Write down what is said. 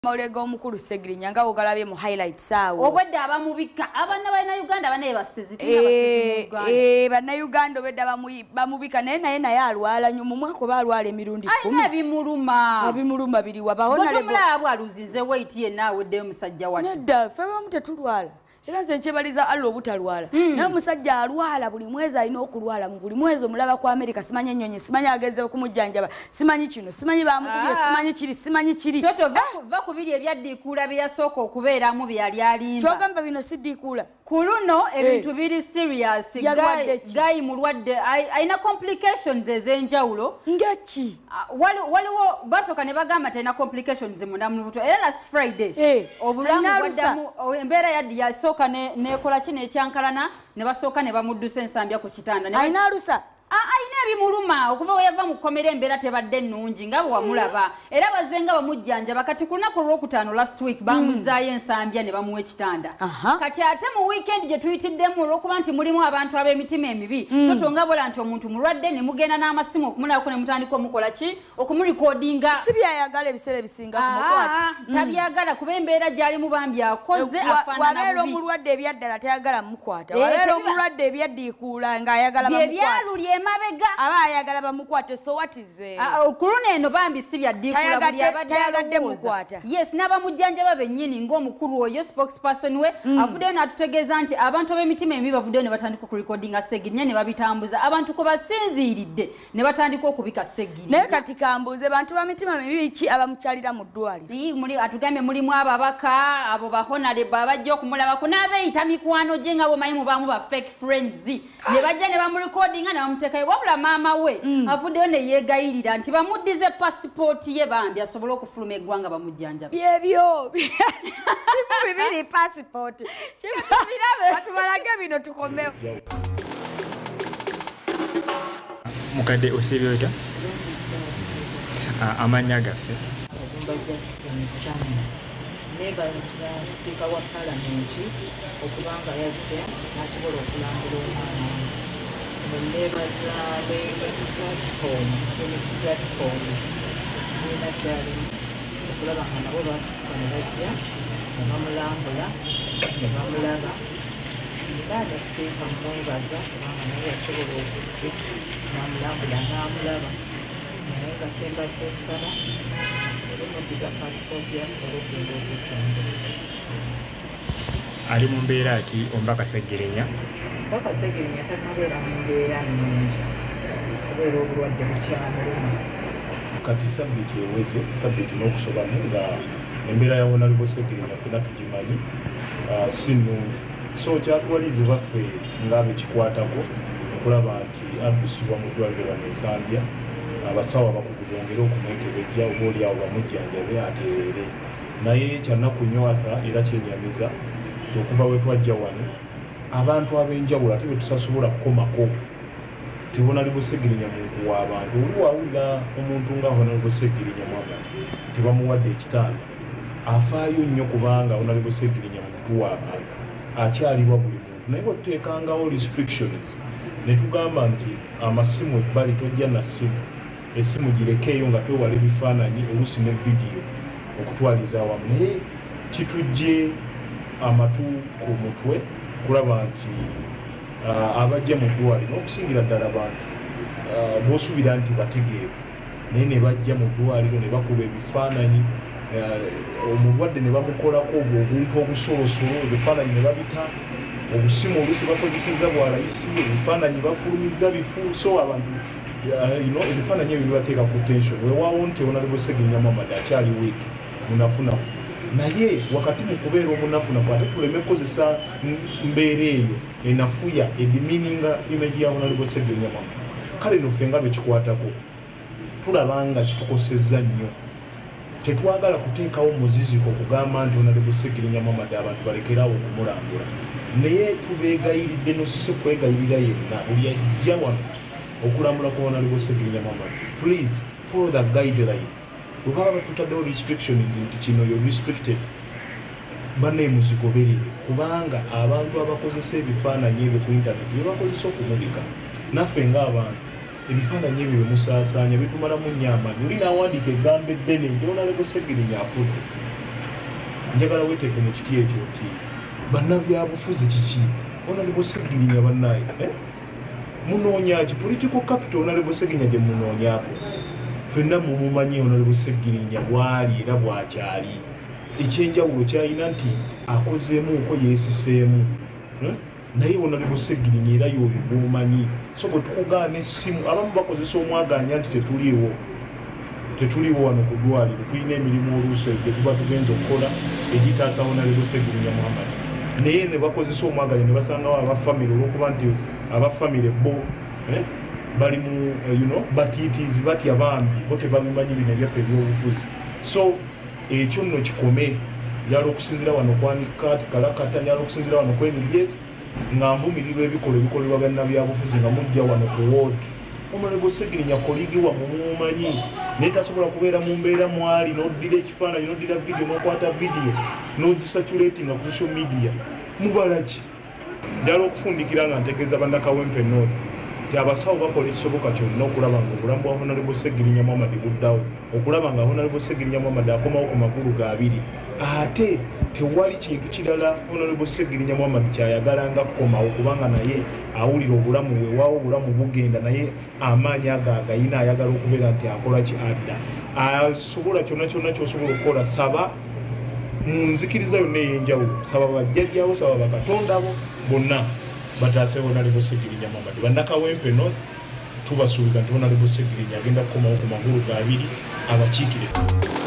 Maulega omukulu Ssegirinya nga ogalabye mu highlights awo. Obwedde abamubika abana bana Uganda bane basizi tuna bana Uganda obwedde bamubika naye alwala nyo mu mwaka balwala emirundi 10. Ayina Abimuluma biri wabahona lebo. Gotumula abwaluzize wait ye nawe de musajja wati. Nedda fe bamu tetulwala. Era nze nkyebaliza allo obutalwala. Naye musajja alwala buli mwezi alina okulwala mu buli mwezi omulaba ku America simanyi ennyonyi simanyi ageze kumujjanjaba simanyi kino simanyi bamukubye simanyi kiri. Toto va kubiri ebyaddiikuula byasooka okubeeramu byali alimba. Twagamba bino siddiikuula. Kuluno ebintu biri serious guy mulwadde aina complications ez'enjawulo. Ngaki? Waliwo basooka ne bagamba tena complications munda mu buto. Era last Friday obulamu bwaddamu embeera yaddi yasooka nekola kino ekyankalana ne basooka ne bamuddusa Nsambya ku kitanda. Aina alusa? Aina ebimuluma okuva we yava mu kkomera embeera tebadde nnungi nga bwe wamulaba. Era bazenga bamujjanjaba kati ku lunaku olwokutaano last week bamuzaayo Nsambya ne bamuwa ekitanda. Kati ate mu weekend gye tuyitiddemu olw'okuba nti mulimu abantu ab'emitima emibi totonga bola nti omuntu mulwadde ne mugenda n'amasimu okumulabako ne mutandika omukola ki okumurikodinga. Si byayagala ebiseera ebisinga kumukwata. Tabyagala kuba embeera gy'alimu bambi akoze afaanana bubi. Wabeera omulwadde ebyaddala tayagala mukwata. Wabeera omulwadde ebyaddiikuula ng'ayagala bamukwata. Mabega aba ayagala bamukwate so what is kuluna eno bambi si byaddikula buli abadde mukwata. Yes n'abamujjanjaba bennyini ng'omukulu oyo spokesperson we avuddeyo n'atutegeeza nti abantu b'emitima emibi bavuddeyo ne batandika okurecordinga Ssegirinya ne babitambuza abantu ko basinziiridde ne batandika okubika Ssegirinya. Naye kati kambuze bantu b'emitima mibi ki abamukyalira mu ddwaliro. Atugambye mulimu ababaka abo bahonale babajja okumulabako n'abeeyita mikwano gye nga bomanyi mubamu ba fake friends ne bajja ne bamurecordinga ne bamuteka wabula maama we avuddeyo ne yeegayirira nti bamuddize passport ye bambi asobole okufuluma eggwanga bamujjanjaba. Byebyo kimu bibiri passport batubalage bino tukomewo. Mukadde osebyoita amanya gaffe nebaza Speaker wa Parliament okubanga yajja nasobola okulambula omwana nebaza platform nina kyali okulaba nga nabo basituka ne bajja ne bamulambula ne bamulaba ngaada Speaker mwebaza kubanga naye yasobola okujja namulambula n'amulaba naye nga kyembadde nsaba omudiga passport yasobola okugenda okutambula. Ali mu mbeera ki omubaka Ssegirinya? Omubaka Ssegirinya tanabeera mu mbeera nnungi kubeera obulwadde bukyamuluma. Kati sabbiiti eweze sabbiiti n'okusobamu nga embeera ya Honorable Ssegirinya ffenna tugimanyi si nnungi. So kyatuwalize baffe ng'abekikwatako okulaba nti addusibwa mu ddwaliro wano Nsambya abasawo abakugu bongere okumwekebejja oba oliawo bamujjanjabe atereere. Naye kyannaku nnyo era kyenyamiza okuva we twajja wano abantu ab'enjawulo ate betusasobola kukomako ti Honorable Ssegirinya muntu w'abantu. Oli wawulira omuntu nga Honorable Ssegirinya mwaka tebamuwadde ekitanda afaayo nnyo kubanga Honorable Ssegirinya muntu w'abantu akyalibwa buli muntu. Naye bwetuteekangawo restrictions ne tugamba nti amasimu ebbali tojja na ssimu esimu girekeeyo nga twewala ebifaananyi oluusi ne vidiyo okutwaliza awamu. Naye kitujje amatu ku mutwe kulaba nti abajja mu ddwaliro n'okusingira ddala abantu b'osuubira nti bategeevu naye ne bajja mu ddwaliro ne bakuba ebifaananyi omulwadde ne bamukolako obuntu obusolosolo ebifaananyi ne babita obusimu oluusi bakozeseza bwalayisi ebifaananyi bafulumiza bifu. So abantu ebifaananyi ebyo bibateeka ku tension weewaawo nti Honorable Ssegirinya Muhammad akyali weeki munafunafu naye wakati mu kubeera omunafunafu ate tuleme kukozesa mbeera eyo enafuya edimininga image ya Honorable Ssegirinya Muhammad. Kale no ffe nga bekikwatako tulaba nga kitukosezza nnyo. Tetwagala kuteekawo muziziko okugamba nti Honorable Ssegirinya Muhammad abantu balekerawo okumulambula naye tubeegayiridde nosise kwegayirira yenna buli ajja wano okulambula ku Honorable Ssegirinya Muhammad. Please follow the guidelines. Bwebaba batutaddewo restrictions nti kino yo restricted banneemuzigoberere kubanga abantu abakozesa ebifaananyi ebyo ku internet bye bakozesa okumulika naffe ng'abantu ebifaananyi ebyo bimusaasaanya bitumalamu nnyo amaanyi. Oli n'awandiika eggambo eddene nti Honorable Ssegirinya afudde njagala weteeke mu kiti ekyo nti bannabyabufuzi kiki Honorable Ssegirinya bannaye munoonya ki political capital Honorable Ssegirinya gye munoonyaako ffenna mumumanyi Honorable Ssegirinya bwali era bwakyali ekyenjawulo kyalina nti akozeemuuko yeesiseemu naye Honorable Ssegirinya era y'oyo bw'omanyi so bwe tukugaana essimu abamu bakozesa omwaganya nti tetuliwo wano ku ddwaliro tulina emirimu oluusi gye tuba tugenza okukola egitaasa Honorable Ssegirinya Muhammad naye ne bakozesa omwaganya ne basangawo abafamire olw'okuba nti abafamire bo bali mu batiitiizi batya bambi bo tebabimanyi bino ebyaffe ebyobufuzi so ekyo nno kikome njala okusinzira wano kwanikati kalakata njala okusinzira wano ku NBS nga nvumirirwa ebikolebwa bannabyabufuzi nga mujja wano ku ward Honorable Ssegirinya koligi wa mumumanyi naye tasobola kubeera mu mbeera mwali n'oddira ekifaananyi n'oddira vidiyo n'okwata vidiyo n'ogisatulatinga ku social media mubalaki njala okufundikira nga ntegeeza bannakawempe North nti abasawo bakola ekisoboka kyonna okulaba nga obulamu bwa Honorable Ssegirinya Muhammad buddawo okulaba nga Honorable Ssegirinya Muhammad akomawo ku magulu gaabiri ate tewali kintu kirala Honorable Ssegirinya Muhammad kyayagalanga kukomawo kubanga naye awulira obulamu weewaawo obulamu bugenda naye amaanyi agayina ayagala okubeera nti akola ki adda asobola kyonna ky'osobola okukola saba mu nzikiriza yonna ey'enjawulo saba bajjajjaabo saba bakatonda bo bonna bataase Honorable Ssegirinya Muhammad bannakawempe North tubasuubiza nti Honorable Ssegirinya agenda kukomawo ku magulu gaabiri abakiikire